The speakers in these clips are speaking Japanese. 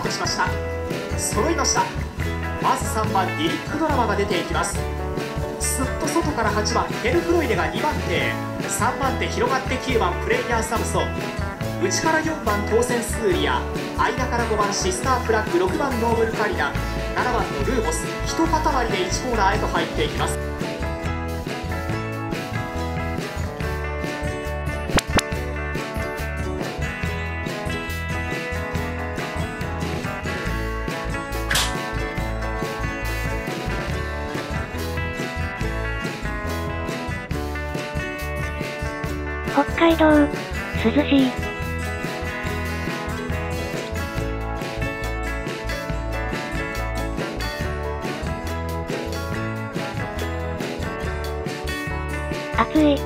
トしました。揃いました。まず3番ディリックドラマが出ていきます。すっと外から8番ヘルフロイデが2番手、3番手広がって9番プレイヤーサムソン、内から4番当選スーリア、間から5番シスターフラッグ、6番ノーブルカリナ、7番のルーモス、一塊で1コーナーへと入っていきます。 北海道、涼しい。暑い。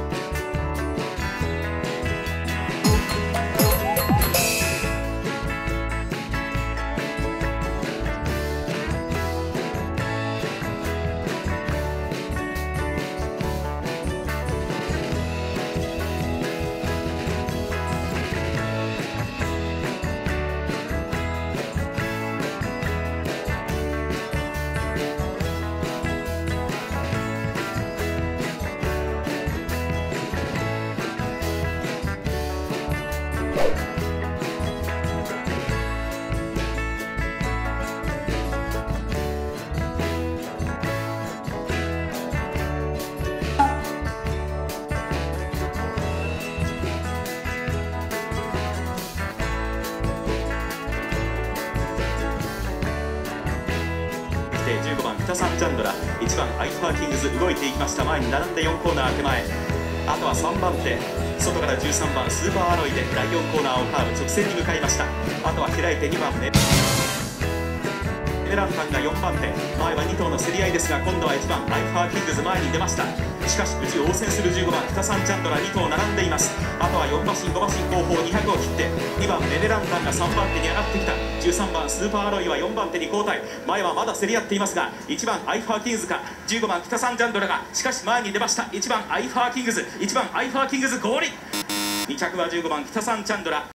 15番北サンジャンドラ、1番アイファーキングズ動いていきました。前に並んで4コーナー手前、あとは3番手外から13番スーパーアロイで第4コーナーをカーブ直線に向かいました。あとは開いて2番メランタンが4番手、前は2頭の競り合いですが、今度は1番アイファーキングズ前に出ました。しかし無事応戦する15番北サンチャンドラ2頭並んでいます。あとは4馬身5馬身後方200を切って2番メレランタンが3番手に上がってきた。13番スーパーアロイは4番手に交代、前はまだ競り合っていますが、1番アイファーキングズか15番北サンチャンドラがしかし前に出ました。1番アイファーキングズ、1番アイファーキングズ合輪、2着は15番北サンチャンドラ。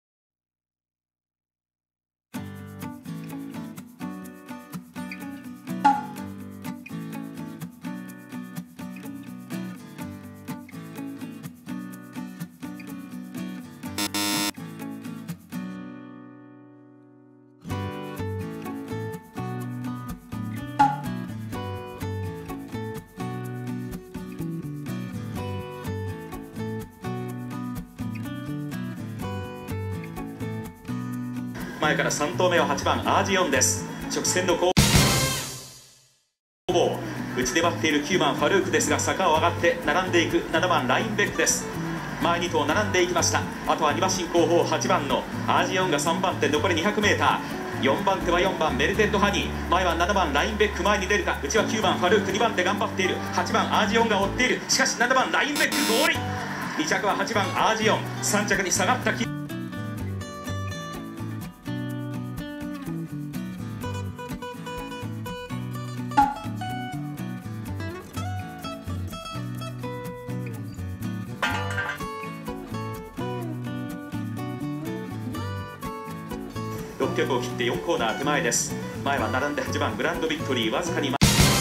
前から3頭目は8番アージオンです。直線の攻防、内で待っている9番ファルークですが、坂を上がって並んでいく7番ラインベックです。前2頭並んでいきました。あとは2馬身後方8番のアージオンが3番手、残り 200m、4番手は4番メルテッドハニー、前は7番ラインベック前に出るか、内は9番ファルーク、2番手頑張っている8番アージオンが追っている。しかし7番ラインベック合輪、2着は8番アージオン、3着に下がった600を切って4コーナー手前です。前は並んで8番グランドビクトリー、わずかに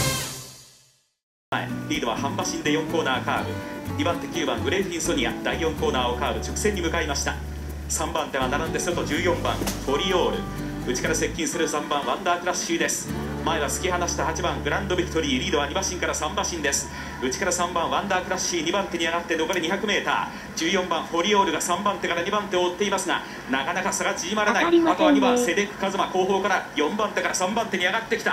前、リードは半馬身で4コーナーカーブ、2番手9番グレーフィンソニア、第4コーナーをカーブ直線に向かいました。3番手は並んで外14番フォリオール、内から接近する3番ワンダークラッシュです。前は突き放した8番グランドビクトリー、リードは2馬身から3馬身です。内から3番ワンダークラッシー、2番手に上がって残り 200m、 14番フォリオールが3番手から2番手を追っていますが、なかなか差が縮まらない。あとは2番セデックカズマ、後方から4番手から3番手に上がってきた。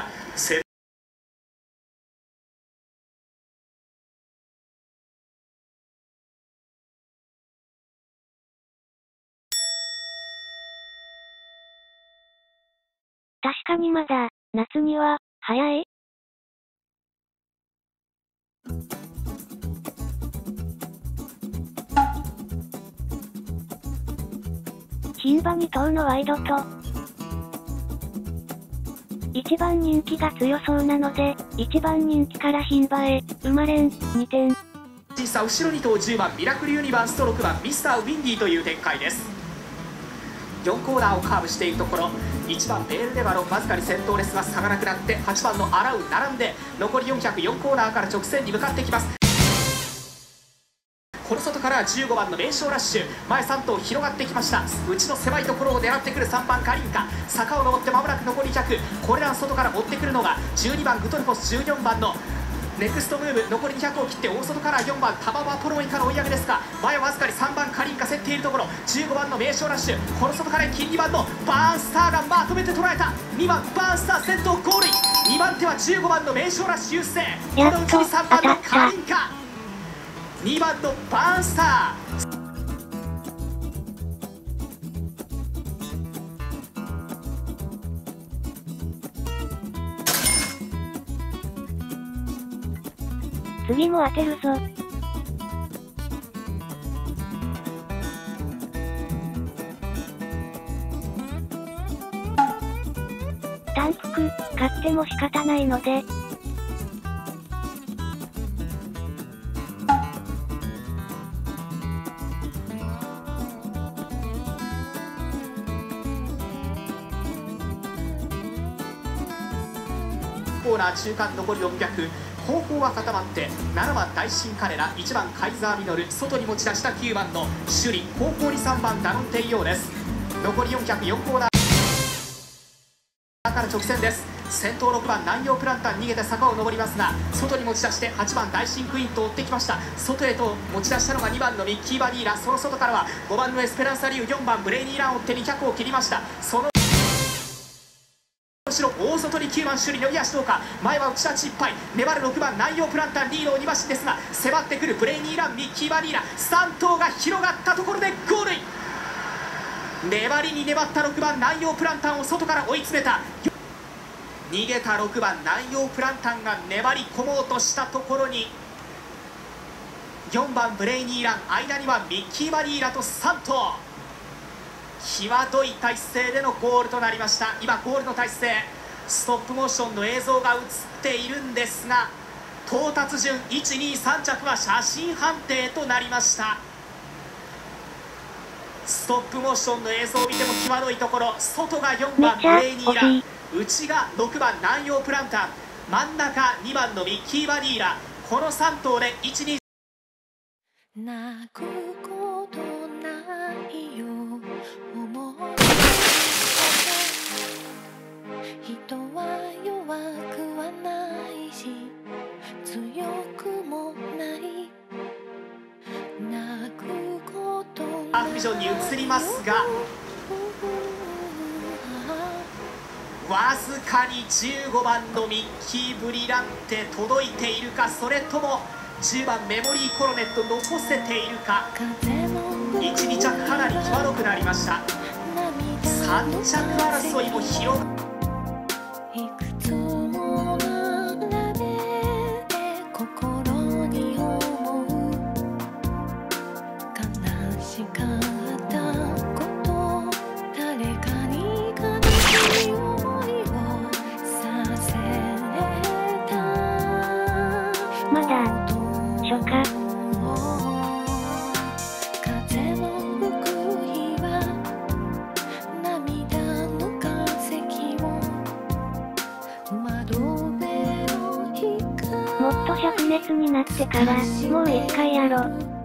確かにまだ、夏には、早い。牝馬2頭のワイドと、1番人気が強そうなので、1番人気から牝馬へ、馬連、2点。 さあ後ろ2頭10番ミラクルユニバースと6番ミスターウィンディという展開です。4コーナーをカーブしているところ、 1番ベールデバロわずかに先頭ですが差がなくなって8番のアラウ並んで残り404コーナーから直線に向かっていきます。この外から15番の名将ラッシュ前3頭広がってきました。内の狭いところを狙ってくる3番カリンカ坂を上ってまもなく残り100これらの外から追ってくるのが12番グトルフォス14番のネクストムーブ残り200を切って大外から4番タババポロイカの追い上げですが前はわずかに3番カリンカ競っているところ15番の名将ラッシュこの外から一気に2番のバーンスターがまとめて捉えた2番バーンスター先頭ゴールイン2番手は15番の名将ラッシュ優勢このうちに3番のカリンカ2番のバーンスター次も当てるぞ。単服、買っても仕方ないので。 コーナー中間残り600後方は固まって7番大進カレラ1番カイザーミノル外に持ち出した9番のシュリ後方に3番ダノンテイヨーです。残り404コーナーから直線です。先頭6番南洋プランタン逃げて坂を上りますが外に持ち出して8番大進クイーンと追ってきました。外へと持ち出したのが2番のミッキー・バニーラその外からは5番のエスペランサリュー4番ブレイニーランを追って200を切りました。その後ろ大外に9番首里の足どうか前は内立ちいっぱい粘る6番南洋プランタンリードを2馬身ですが迫ってくるブレイニーランミッキー・バニーラ3頭が広がったところでゴールイン粘りに粘った6番南洋プランタンを外から追い詰めた逃げた6番南洋プランタンが粘り込もうとしたところに4番ブレイニーラン間にはミッキー・バニーラと3頭際どい体勢でのゴールとなりました。今ゴールの体勢ストップモーションの映像が映っているんですが到達順123着は写真判定となりました。ストップモーションの映像を見ても際どいところ外が4番ブレイニーラン内が6番南洋プランタン真ん中2番のミッキー・バニーラこの3頭で1、2 泣くことないよ思う人は弱くはないし強くもない泣くことハーフビジョンに移りますがわずかに15番のミッキー・ブリランテ届いているかそれとも10番メモリー・コロネット残せているか1、2着かなり際どくなりました。3着争いも広がいくつも並べて心に思う悲しかったこと誰かに悲しい思いをさせたまだ初夏風の吹く日は涙の化石を窓辺を光もっと灼熱になってからもう一回やろ。